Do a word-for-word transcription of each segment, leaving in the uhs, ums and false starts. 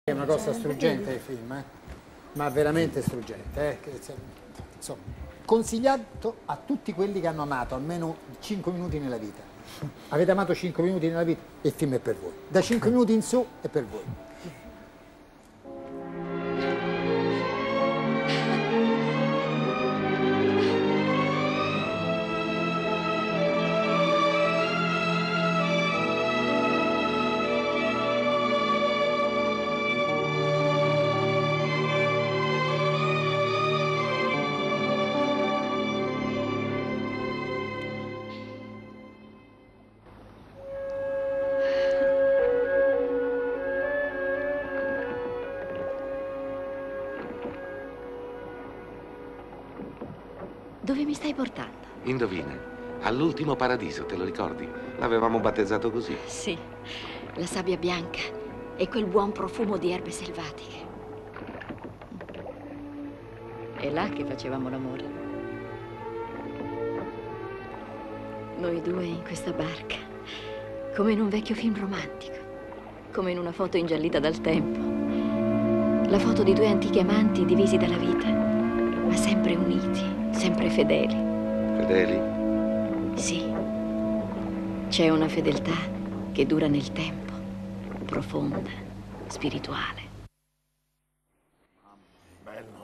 È una cosa struggente il film, eh? Ma veramente struggente. Eh? Che, insomma, consigliato a tutti quelli che hanno amato almeno cinque minuti nella vita. Avete amato cinque minuti nella vita? Il film è per voi. Da cinque minuti in su è per voi. Dove mi stai portando? Indovina, all'ultimo paradiso, te lo ricordi? L'avevamo battezzato così. Sì, la sabbia bianca e quel buon profumo di erbe selvatiche. È là che facevamo l'amore. Noi due in questa barca, come in un vecchio film romantico, come in una foto ingiallita dal tempo. La foto di due antichi amanti divisi dalla vita, ma sempre uniti. Sempre fedeli. Fedeli? Sì. C'è una fedeltà che dura nel tempo, profonda, spirituale. Bello.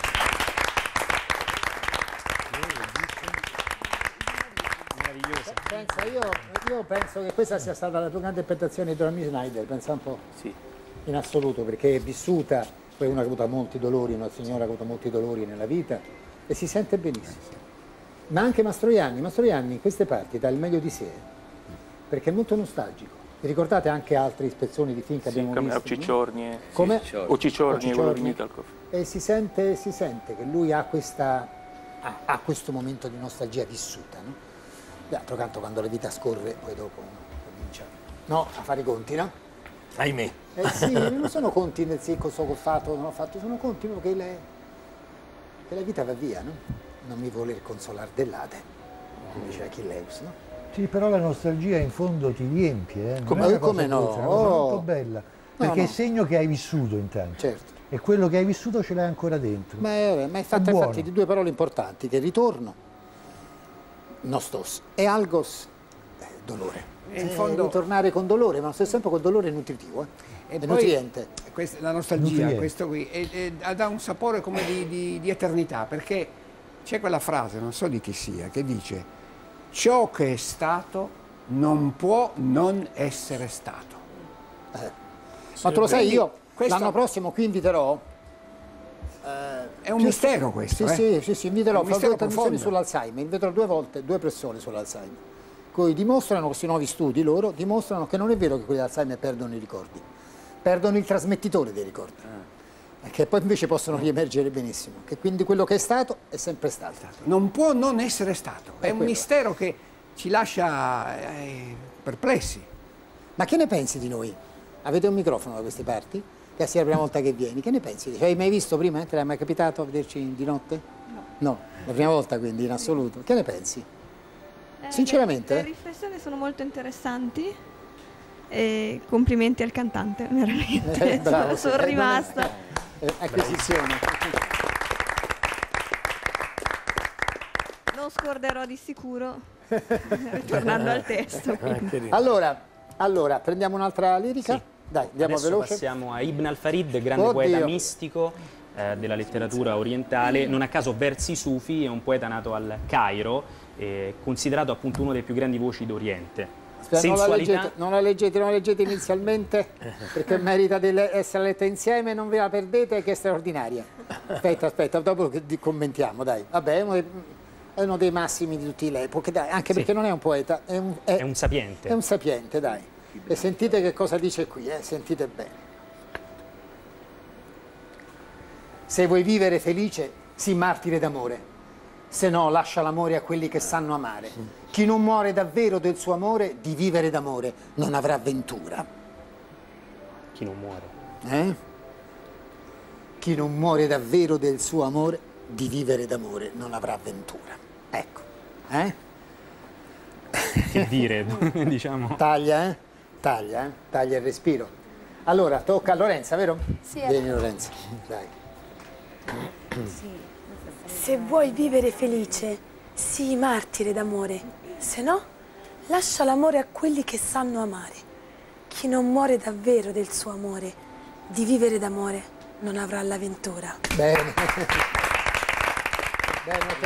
Meraviglioso. Pensa, io, io penso che questa sia stata la più grande interpretazione di Romy Schneider, pensa un po'. Sì. In assoluto, perché è vissuta, poi una che ha avuto molti dolori, una signora che ha avuto molti dolori nella vita. E si sente benissimo. Ma anche Mastroianni, Mastroianni in queste parti dà il meglio di sé, perché è molto nostalgico. Vi ricordate anche altri spezzoni di film che sì, abbiamo come visto? Cicciorni. No? Come? O Cicciorni, o quello di Michalkov. E si sente, si sente che lui ha, questa, ha, ha questo momento di nostalgia vissuta. No? D'altro canto, quando la vita scorre, poi dopo uno comincia no, a fare i conti, no? Ahimè. Eh sì, non sono conti nel sì, cosa ho fatto, non ho fatto, sono conti no, che le... che la vita va via, no? Non mi voler consolare dell'Ade, come diceva Achilleus, no? Sì, però la nostalgia in fondo ti riempie, eh? Come, come no? Brutta, è una oh. cosa molto bella, perché no, no. è segno che hai vissuto intanto. Certo. E quello che hai vissuto ce l'hai ancora dentro. Ma è, ma è fatta è infatti di due parole importanti, che ritorno, nostos, e algos, eh, dolore. E in fondo... Ritornare con dolore, ma allo stesso tempo col dolore nutritivo, eh? E è poi, nutriente. Questa, la nostalgia, nutriente. questo qui, è, è, dà un sapore come di, di, di eternità, perché c'è quella frase, non so di chi sia, che dice ciò che è stato non può non essere stato. Eh. Ma tu lo sai, io questo... l'anno prossimo qui inviterò... Eh, è un mistero questo, sì, eh? sì, sì, sì, inviterò, farò due trasmissioni profondo. sull'Alzheimer, inviterò due volte due persone sull'Alzheimer, cui dimostrano, questi nuovi studi loro, dimostrano che non è vero che quelli d'Alzheimer perdono i ricordi, perdono il trasmettitore dei ricordi, ah. che poi invece possono riemergere benissimo, che quindi quello che è stato è sempre stato. Non può non essere stato, è, è un quello. mistero che ci lascia eh, perplessi. Ma che ne pensi di noi? Avete un microfono da queste parti? Che sia la prima volta che vieni, che ne pensi? Hai mai visto prima? Te l'hai mai capitato a vederci di notte? No. No, la prima volta quindi in assoluto. Che ne pensi? Eh, Sinceramente? Le, le riflessioni sono molto interessanti e complimenti al cantante, veramente. Eh, bravo, sono sì. rimasta. Eh, acquisizione. Non scorderò di sicuro, ritornando al testo. Allora, allora, prendiamo un'altra lirica? Sì. Dai, andiamo Adesso veloce. passiamo a Ibn al-Farid, grande Oddio. poeta mistico eh, della letteratura orientale. Non a caso versi sufi, è un poeta nato al Cairo, eh, considerato appunto uno dei più grandi voci d'Oriente. Aspetta, non, la leggete, non la leggete, non la leggete inizialmente, perché merita di essere letta insieme, non ve la perdete, che è straordinaria. Aspetta, aspetta, dopo commentiamo, dai. Vabbè, è uno dei, è uno dei massimi di tutte le epoche, dai, anche perché sì. non è un poeta, è un, è, è un sapiente. È un sapiente, dai. E sentite che cosa dice qui, eh? Sentite bene. Se vuoi vivere felice, sii martire d'amore, se no lascia l'amore a quelli che sanno amare. Chi non muore davvero del suo amore, di vivere d'amore non avrà ventura. Chi non muore? Eh? Chi non muore davvero del suo amore, di vivere d'amore non avrà ventura. Ecco, eh? Che dire, diciamo. Taglia, eh? Taglia, eh? Taglia il respiro. Allora, tocca a Lorenza, vero? Sì. Vieni Lorenza, dai. Se vuoi vivere felice, sii martire d'amore, se no, lascia l'amore a quelli che sanno amare. Chi non muore davvero del suo amore, di vivere d'amore, non avrà l'avventura. Bene. Bene, ok.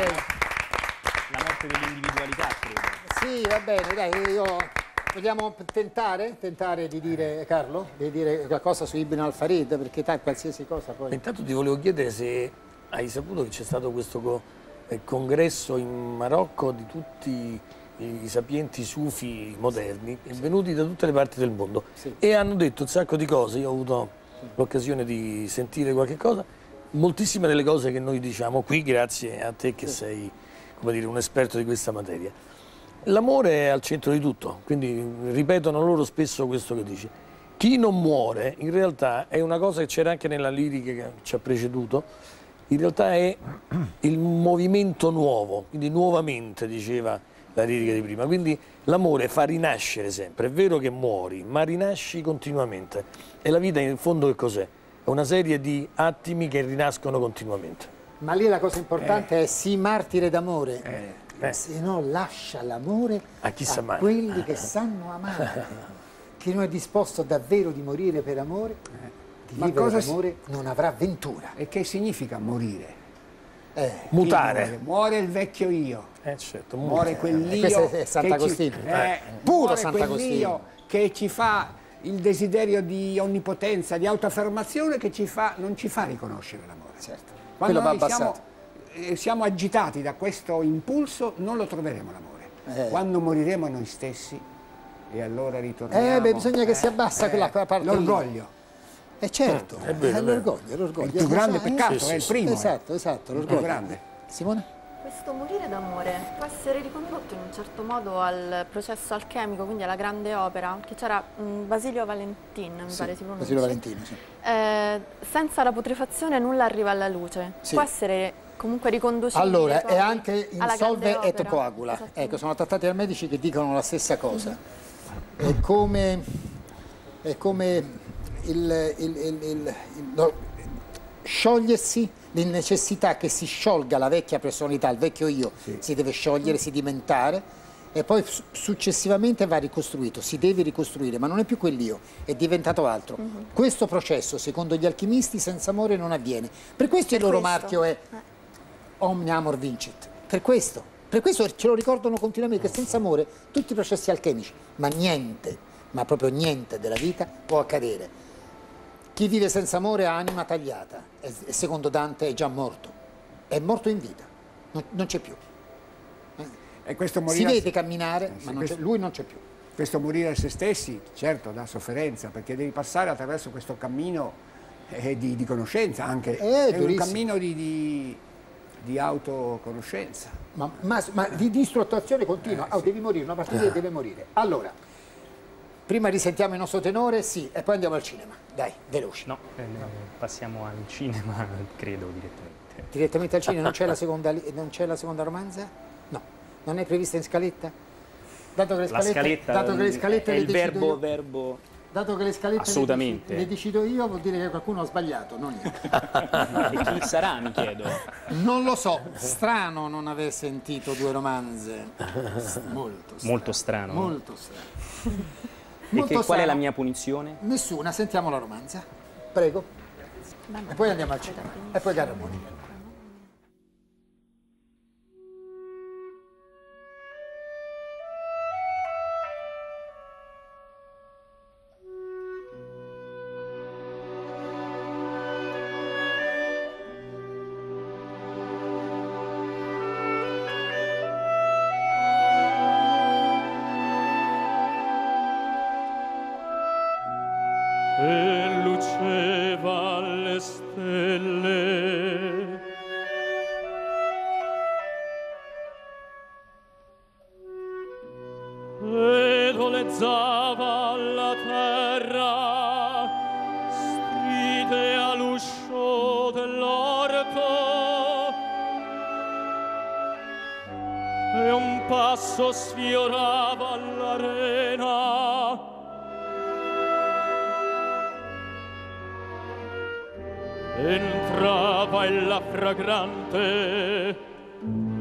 La morte dell'individualità, credo. Sì, va bene, dai, io... Vogliamo tentare, tentare di dire, Carlo, di dire qualcosa su Ibn al-Farid, perché tanto qualsiasi cosa poi... Intanto ti volevo chiedere se hai saputo che c'è stato questo co eh, congresso in Marocco di tutti i, i sapienti sufi moderni, sì, venuti da tutte le parti del mondo, sì, e hanno detto un sacco di cose. Io ho avuto l'occasione di sentire qualche cosa, moltissime delle cose che noi diciamo qui, grazie a te che sì, sei, come dire, un esperto di questa materia. L'amore è al centro di tutto, quindi ripetono loro spesso questo che dice. Chi non muore, in realtà, è una cosa che c'era anche nella lirica che ci ha preceduto, in realtà è il movimento nuovo, quindi nuovamente, diceva la lirica di prima. Quindi l'amore fa rinascere sempre, è vero che muori, ma rinasci continuamente. E la vita in fondo che cos'è? È una serie di attimi che rinascono continuamente. Ma lì la cosa importante eh. è sii martire d'amore. Eh. Eh. Se no lascia l'amore a, chi a quelli che sanno amare. Chi non è disposto davvero di morire per amore, di Ma vivere cosa d'amore, non avrà ventura. E che significa morire? Eh. Mutare. Muore? Muore il vecchio io. Eh, certo, muore quell'io. Questo è Sant'Agostino. Ci... Eh, Puro Sant'Agostino. Che ci fa il desiderio di onnipotenza, di autoaffermazione, che ci fa, non ci fa riconoscere l'amore. Certo. Quando Quello va noi abbassato. siamo, eh, siamo agitati da questo impulso, non lo troveremo l'amore. Eh. Quando moriremo noi stessi, e allora ritorniamo. Eh, beh, bisogna che eh, si abbassa eh, quella parte. L'orgoglio. Eh certo, è vero, è l'orgoglio, l'orgoglio. È il più grande peccato, sì, sì, è il sì. primo. Esatto, esatto, il l'orgoglio. più grande. Simone? Questo morire d'amore può essere ricondotto in un certo modo al processo alchemico, quindi alla grande opera, che c'era Basilio Valentin, mi Sì, pare si pronunci. Basilio Valentino, sì. Eh, senza la putrefazione nulla arriva alla luce. Sì. Può essere comunque riconducibile Allora, poi è anche alla insolve grande et opera. coagula. Esattamente. Ecco, sono trattati da medici che dicono la stessa cosa. È come, è come il, il, il, il, il no, sciogliersi, l'innecessità che si sciolga la vecchia personalità, il vecchio io, sì, si deve sciogliere, sedimentare e poi successivamente va ricostruito, si deve ricostruire, ma non è più quell'io, è diventato altro. Uh-huh. Questo processo, secondo gli alchimisti, senza amore non avviene. Per questo per il loro questo. marchio è omnia amor vincit. Per questo, per questo ce lo ricordano continuamente, che senza amore tutti i processi alchemici, ma niente, ma proprio niente della vita può accadere. Chi vive senza amore ha anima tagliata e secondo Dante è già morto, è morto in vita, non, non c'è più. E questo si vede camminare, eh, sì, ma non questo, lui non c'è più. Questo morire a se stessi, certo, dà sofferenza, perché devi passare attraverso questo cammino eh, di, di conoscenza, anche è, è un cammino di, di, di autoconoscenza. Ma, ma, ma di distruttuazione continua, eh, oh, sì. Devi morire, una partita ah. deve morire. Allora, prima risentiamo il nostro tenore, sì, e poi andiamo al cinema. Dai, veloci. No, eh, passiamo al cinema, credo, direttamente. Direttamente al cinema? Non c'è la seconda, non c'è la seconda romanza? No. Non è prevista in scaletta? Dato che le scalette, la scaletta, dato che le scalette è le il verbo, io, verbo... Dato che le scalette assolutamente. Le, decido, le decido io, vuol dire che qualcuno ha sbagliato, non io. E chi sarà, mi chiedo? Non lo so. Strano non aver sentito due romanze. Molto strano. Molto strano. Molto strano. E che, qual strano. È la mia punizione? Nessuna, sentiamo la romanza. Prego. E poi andiamo al cinema. E poi Garramoni. E luceva alle stelle ed olezzava la terra stride all'uscio dell'orto e un passo sfiorava l'arena entrava ella fragrante